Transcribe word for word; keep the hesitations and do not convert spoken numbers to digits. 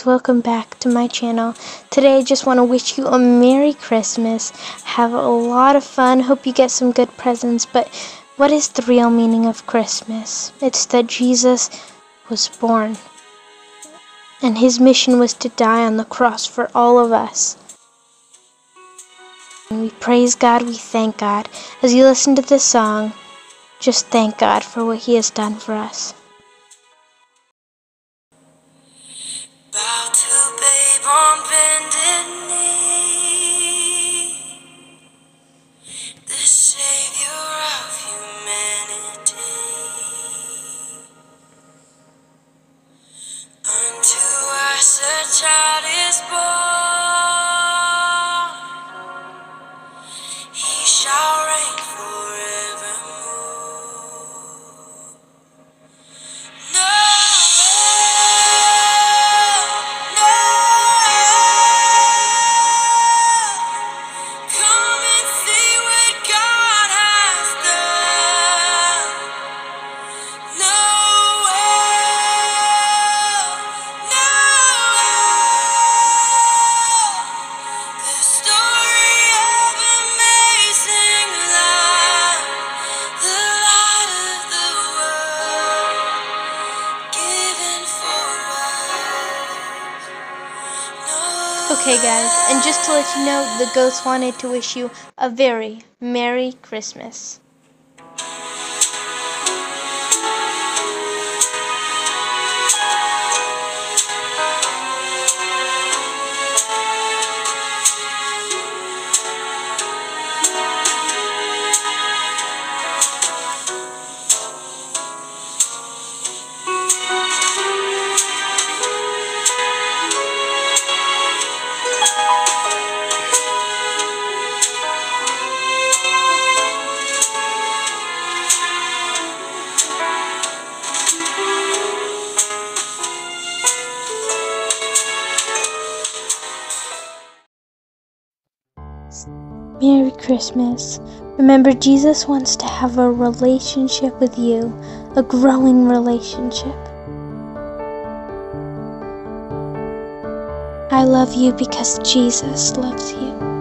guys, welcome back to my channel. Today I just want to wish you a Merry Christmas. Have a lot of fun. Hope you get some good presents. But what is the real meaning of Christmas? It's that Jesus was born. And his mission was to die on the cross for all of us. And we praise God, we thank God. As you listen to this song, just thank God for what he has done for us. Bow to babe on bended knee, the Savior of humanity. Unto us a child is born, he shall reign forevermore. Okay guys, and just to let you know, the ghost wanted to wish you a very Merry Christmas. Merry Christmas. Remember, Jesus wants to have a relationship with you, a growing relationship. I love you because Jesus loves you.